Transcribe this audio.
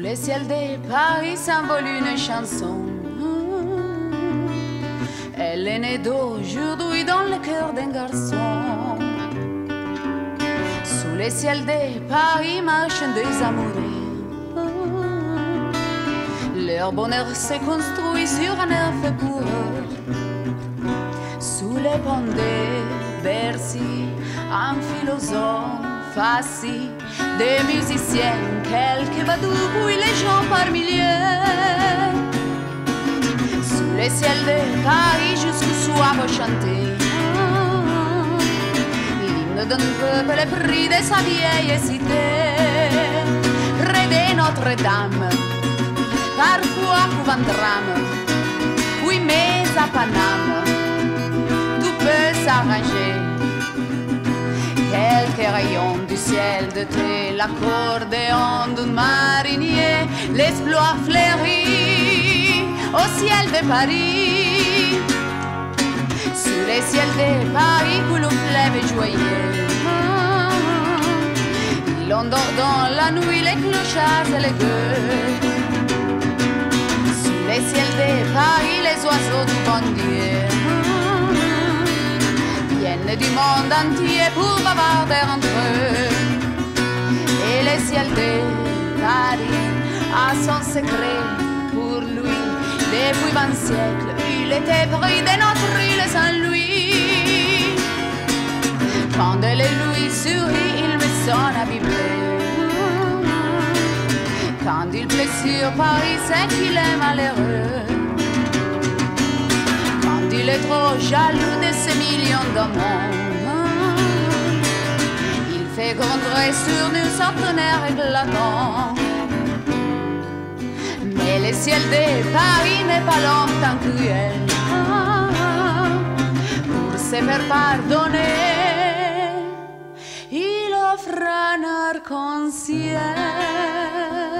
le ciel de Paris s'envole une chanson. Elle est née d'aujourd'hui dans le cœur d'un garçon. Sous le ciel de Paris marchent des amoureux. Leur bonheur se construit sur un air fait pour eux. Sous les ponts de Bercy, un philosophe assis, des musiciens, quelques badauds, puis les gens par milliers. Sous le ciel de Paris, jusqu'au soir chanté, l'hymne d'un peuple épris de sa vieille cité. Près de Notre-Dame, parfois couvre un drame, oui mais à Paname, tout peut s'arranger. Quelques rayons du ciel de thé, l'accordéon d'un marinier, l'exploit fleuri au ciel de Paris. Sous les ciels de Paris coule un fleuve joyeux. Il endort dans la nuit les clochards et les gueux. Sous les ciels de Paris les oiseaux du bon Dieu viennent du monde entier pour bavarder entre eux. Et le ciel de Paris a son secret pour lui. Depuis 20 siècles, il était pris de notre île Saint-Louis. Quand elle lui sourit, il me sonne à vibrer. Quand il pleut sur Paris, c'est qu'il est malheureux. Quand il est trop jaloux de ces millions d'amants, il fait gronder sur nous son air éclatant. Mais le ciel de Paris n'est pas longtemps cruel. Pour se faire pardonner, il offre un arc-en-ciel.